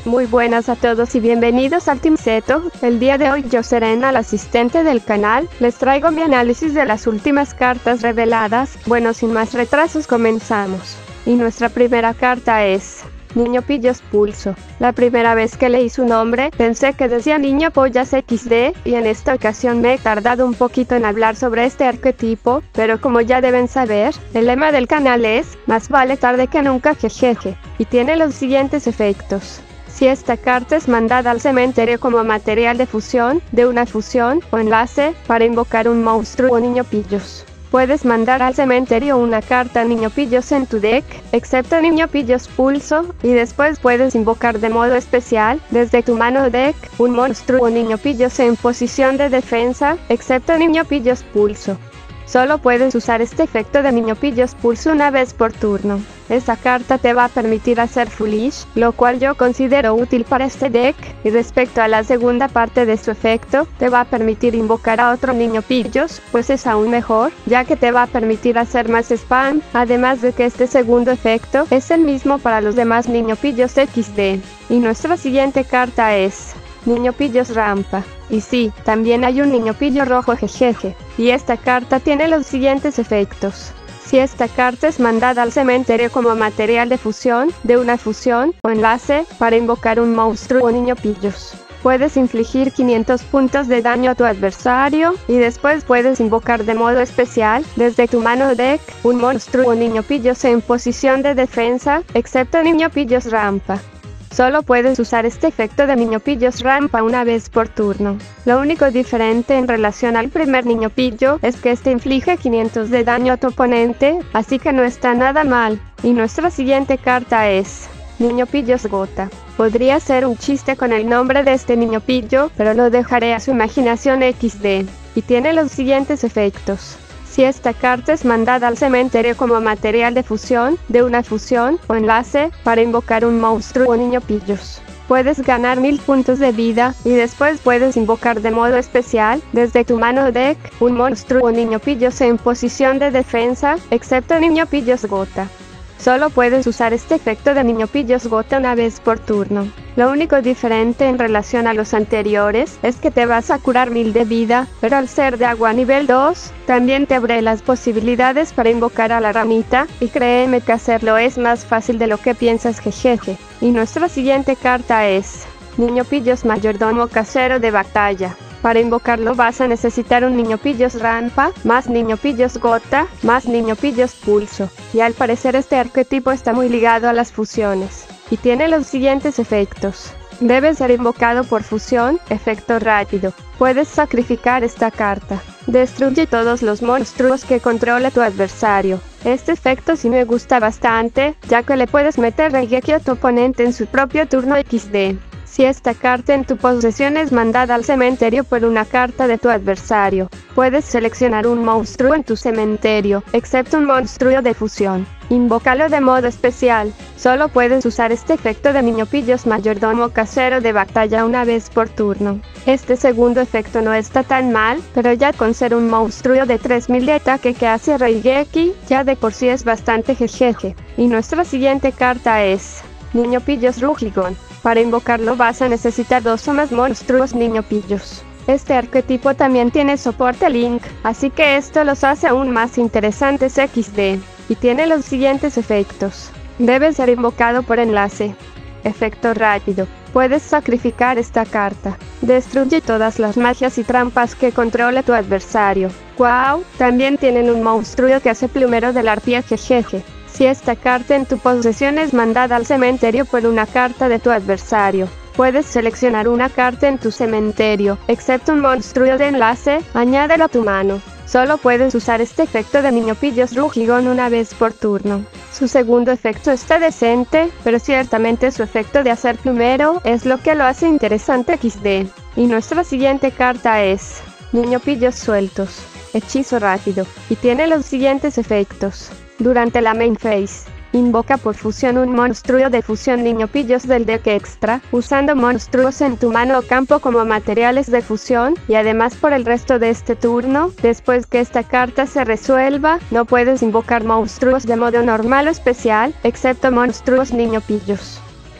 Muy buenas a todos y bienvenidos al Team Zeto. El día de hoy yo, Serena, la asistente del canal, les traigo mi análisis de las últimas cartas reveladas. Bueno, sin más retrasos comenzamos. Y nuestra primera carta es Niño Pillos Pulso. La primera vez que leí su nombre, pensé que decía Niño Pollas XD, y en esta ocasión me he tardado un poquito en hablar sobre este arquetipo, pero como ya deben saber, el lema del canal es, más vale tarde que nunca, jejeje, y tiene los siguientes efectos. Si esta carta es mandada al cementerio como material de fusión, de una fusión o enlace, para invocar un monstruo o niño pillos. Puedes mandar al cementerio una carta Niño Pillos en tu deck, excepto Niño Pillos Pulso, y después puedes invocar de modo especial, desde tu mano deck, un monstruo o Niño Pillos en posición de defensa, excepto Niño Pillos Pulso. Solo puedes usar este efecto de Niño Pillos Pulso una vez por turno. Esta carta te va a permitir hacer Foolish, lo cual yo considero útil para este deck, y respecto a la segunda parte de su efecto, te va a permitir invocar a otro Niño Pillos, pues es aún mejor, ya que te va a permitir hacer más spam, además de que este segundo efecto es el mismo para los demás Niño Pillos XD. Y nuestra siguiente carta es Niño Pillos Rampa. Y sí, también hay un Niño Pillo rojo, jejeje. Y esta carta tiene los siguientes efectos. Si esta carta es mandada al cementerio como material de fusión, de una fusión o enlace, para invocar un monstruo o niño pillos. Puedes infligir 500 puntos de daño a tu adversario, y después puedes invocar de modo especial, desde tu mano deck, un monstruo o niño pillos en posición de defensa, excepto Niño Pillos Rampa. Solo puedes usar este efecto de Niño Pillos Rampa una vez por turno. Lo único diferente en relación al primer Niño Pillo es que este inflige 500 de daño a tu oponente, así que no está nada mal. Y nuestra siguiente carta es Niño Pillos Gota. Podría ser un chiste con el nombre de este Niño Pillo, pero lo dejaré a su imaginación XD. Y tiene los siguientes efectos. Si esta carta es mandada al cementerio como material de fusión, de una fusión o enlace, para invocar un monstruo o niño pillos. Puedes ganar 1000 puntos de vida, y después puedes invocar de modo especial, desde tu mano deck, un monstruo o niño pillos en posición de defensa, excepto Niño Pillos Gota. Solo puedes usar este efecto de Niño Pillos Gota una vez por turno. Lo único diferente en relación a los anteriores es que te vas a curar 1000 de vida, pero al ser de agua nivel 2, también te abre las posibilidades para invocar a la ramita, y créeme que hacerlo es más fácil de lo que piensas, jejeje. Y nuestra siguiente carta es Niño Pillos Mayordomo Casero de Batalla. Para invocarlo vas a necesitar un Niño Pillos Rampa, más Niño Pillos Gota, más Niño Pillos Pulso. Y al parecer este arquetipo está muy ligado a las fusiones. Y tiene los siguientes efectos. Debe ser invocado por fusión, efecto rápido. Puedes sacrificar esta carta. Destruye todos los monstruos que controla tu adversario. Este efecto sí me gusta bastante, ya que le puedes meter Raigeki a tu oponente en su propio turno XD. Si esta carta en tu posesión es mandada al cementerio por una carta de tu adversario, puedes seleccionar un monstruo en tu cementerio, excepto un monstruo de fusión. Invócalo de modo especial. Solo puedes usar este efecto de Niño Pillos Mayordomo Casero de Batalla una vez por turno. Este segundo efecto no está tan mal, pero ya con ser un monstruo de 3000 de ataque que hace Raigeki, ya de por sí es bastante jejeje. Y nuestra siguiente carta es Niño Pillos Rugigon. Para invocarlo vas a necesitar 2 o más monstruos Niño Pillos. Este arquetipo también tiene soporte Link, así que esto los hace aún más interesantes XD. Y tiene los siguientes efectos. Debe ser invocado por enlace. Efecto rápido. Puedes sacrificar esta carta. Destruye todas las magias y trampas que controla tu adversario. ¡Wow! También tienen un monstruo que hace plumero de la arpía, jejeje. Si esta carta en tu posesión es mandada al cementerio por una carta de tu adversario, puedes seleccionar una carta en tu cementerio, excepto un monstruo de enlace, añádelo a tu mano. Solo puedes usar este efecto de Niño Pillos Rugigon una vez por turno. Su segundo efecto está decente, pero ciertamente su efecto de hacer plumero es lo que lo hace interesante XD. Y nuestra siguiente carta es Niño Pillos Sueltos. Hechizo rápido. Y tiene los siguientes efectos. Durante la main phase, invoca por fusión un monstruo de fusión Niño Pillos del deck extra, usando monstruos en tu mano o campo como materiales de fusión, y además por el resto de este turno, después que esta carta se resuelva, no puedes invocar monstruos de modo normal o especial, excepto monstruos Niño Pillos.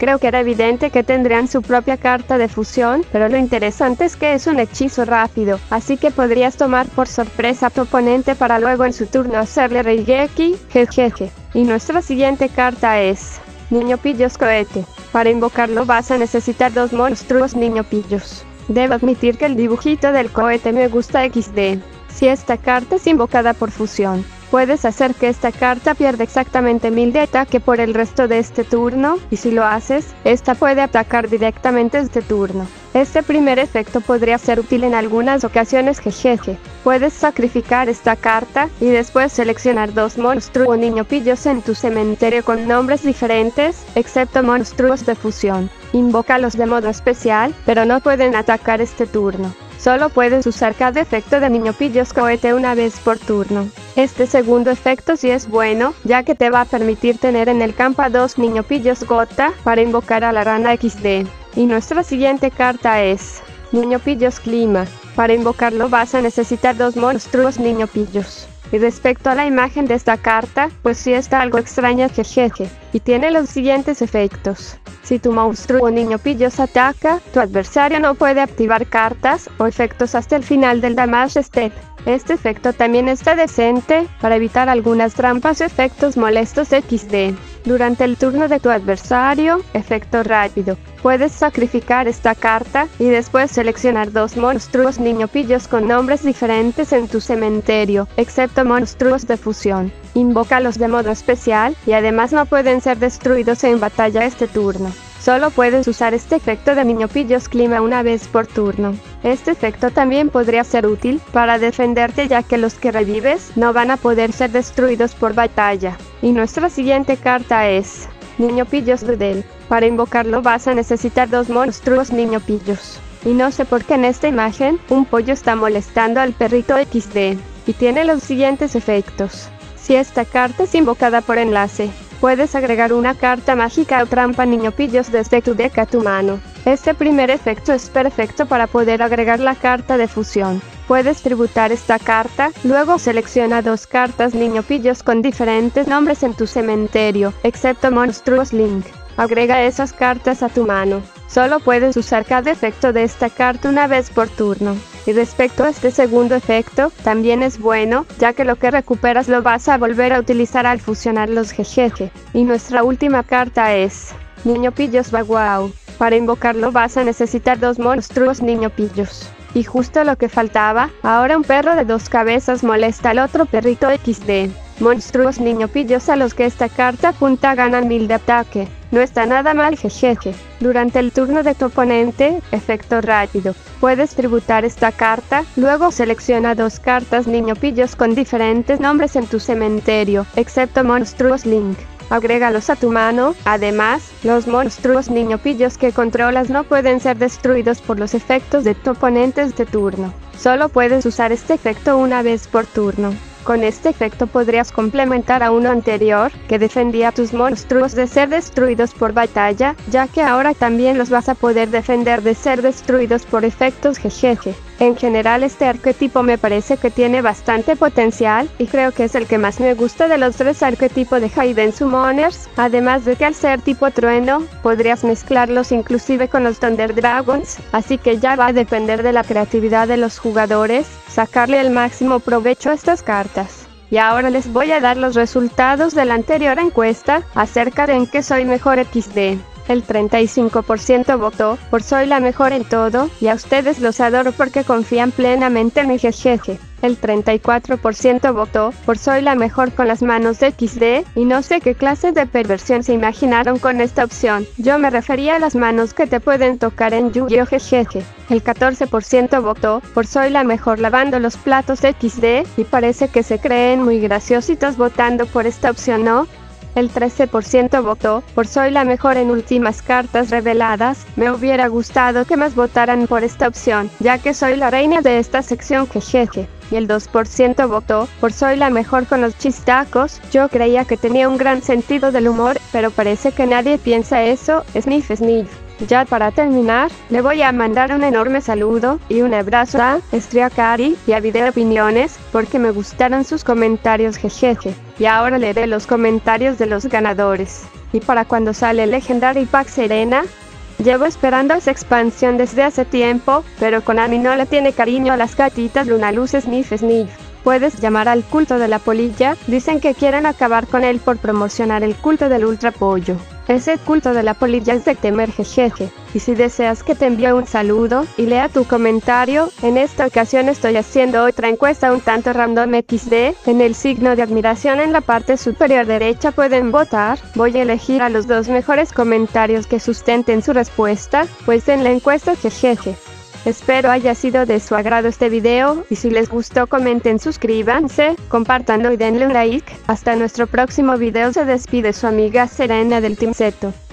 Creo que era evidente que tendrían su propia carta de fusión, pero lo interesante es que es un hechizo rápido, así que podrías tomar por sorpresa a tu oponente para luego en su turno hacerle Reigeki, jejeje. Y nuestra siguiente carta es Niño Pillos Cohete. Para invocarlo vas a necesitar 2 monstruos niño pillos. Debo admitir que el dibujito del cohete me gusta XD. Si esta carta es invocada por fusión, puedes hacer que esta carta pierda exactamente 1000 de ataque por el resto de este turno, y si lo haces, esta puede atacar directamente este turno. Este primer efecto podría ser útil en algunas ocasiones, jejeje. Puedes sacrificar esta carta, y después seleccionar 2 monstruos niño pillos en tu cementerio con nombres diferentes, excepto monstruos de fusión. Invócalos de modo especial, pero no pueden atacar este turno. Solo puedes usar cada efecto de Niño Pillos Cohete una vez por turno. Este segundo efecto sí es bueno, ya que te va a permitir tener en el campo a 2 Niño Pillos Gota para invocar a la rana XD. Y nuestra siguiente carta es Niño Pillos Clima. Para invocarlo vas a necesitar 2 monstruos Niño Pillos. Y respecto a la imagen de esta carta, pues sí está algo extraña, jejeje, y tiene los siguientes efectos. Si tu monstruo o niño pillos ataca, tu adversario no puede activar cartas o efectos hasta el final del damage step. Este efecto también está decente para evitar algunas trampas o efectos molestos XD. Durante el turno de tu adversario, efecto rápido. Puedes sacrificar esta carta y después seleccionar 2 monstruos niño pillos con nombres diferentes en tu cementerio, excepto monstruos de fusión. Invócalos de modo especial y además no pueden ser destruidos en batalla este turno. Solo puedes usar este efecto de Niño Pillos Clima una vez por turno. Este efecto también podría ser útil para defenderte, ya que los que revives no van a poder ser destruidos por batalla. Y nuestra siguiente carta es Niño Pillos Dudel. Para invocarlo vas a necesitar 2 monstruos niño pillos. Y no sé por qué en esta imagen, un pollo está molestando al perrito XD. Y tiene los siguientes efectos. Si esta carta es invocada por enlace, puedes agregar una carta mágica o trampa niño pillos desde tu deck a tu mano. Este primer efecto es perfecto para poder agregar la carta de fusión. Puedes tributar esta carta, luego selecciona 2 cartas niño pillos con diferentes nombres en tu cementerio, excepto monstruos Link. Agrega esas cartas a tu mano. Solo puedes usar cada efecto de esta carta una vez por turno. Y respecto a este segundo efecto, también es bueno, ya que lo que recuperas lo vas a volver a utilizar al fusionar los jejeje. Y nuestra última carta es Niño Pillos Baguao. Para invocarlo vas a necesitar 2 monstruos niño pillos. Y justo lo que faltaba, ahora un perro de 2 cabezas molesta al otro perrito XD. Monstruos niño pillos a los que esta carta apunta ganan 1000 de ataque. No está nada mal, jejeje. Durante el turno de tu oponente, efecto rápido. Puedes tributar esta carta, luego selecciona 2 cartas niño pillos con diferentes nombres en tu cementerio, excepto monstruos Link. Agrégalos a tu mano. Además, los monstruos niño pillos que controlas no pueden ser destruidos por los efectos de tu oponente este turno. Solo puedes usar este efecto una vez por turno. Con este efecto podrías complementar a uno anterior, que defendía a tus monstruos de ser destruidos por batalla, ya que ahora también los vas a poder defender de ser destruidos por efectos jejeje. En general este arquetipo me parece que tiene bastante potencial, y creo que es el que más me gusta de los 3 arquetipos de Hidden Summoners, además de que al ser tipo trueno, podrías mezclarlos inclusive con los Thunder Dragons, así que ya va a depender de la creatividad de los jugadores, sacarle el máximo provecho a estas cartas. Y ahora les voy a dar los resultados de la anterior encuesta, acerca de en qué soy mejor XD. El 35% votó por soy la mejor en todo, y a ustedes los adoro porque confían plenamente en mi jejeje. El 34% votó por soy la mejor con las manos de XD, y no sé qué clase de perversión se imaginaron con esta opción. Yo me refería a las manos que te pueden tocar en Yu-Gi-Oh! Jejeje. El 14% votó por soy la mejor lavando los platos de XD, y parece que se creen muy graciositos votando por esta opción, ¿no? El 13% votó por soy la mejor en últimas cartas reveladas. Me hubiera gustado que más votaran por esta opción, ya que soy la reina de esta sección, jejeje. Y el 2% votó por soy la mejor con los chistacos. Yo creía que tenía un gran sentido del humor, pero parece que nadie piensa eso, sniff sniff. Ya para terminar, le voy a mandar un enorme saludo y un abrazo a Striakari y a Video Opiniones, porque me gustaron sus comentarios, jejeje. Y ahora leeré los comentarios de los ganadores. ¿Y para cuando sale el Legendary Pack Serena? Llevo esperando esa expansión desde hace tiempo, pero Konami no le tiene cariño a las gatitas Lunaluz Sniff Sniff. Puedes llamar al culto de la polilla, dicen que quieren acabar con él por promocionar el culto del ultra pollo. Ese culto de la polilla es de temer, jejeje. Y si deseas que te envíe un saludo y lea tu comentario, en esta ocasión estoy haciendo otra encuesta un tanto random XD. En el signo de admiración en la parte superior derecha pueden votar. Voy a elegir a los 2 mejores comentarios que sustenten su respuesta, pues en la encuesta jejeje. Espero haya sido de su agrado este video, y si les gustó comenten, suscríbanse, compártanlo y denle un like. Hasta nuestro próximo video, se despide su amiga Serena del Team Zeto.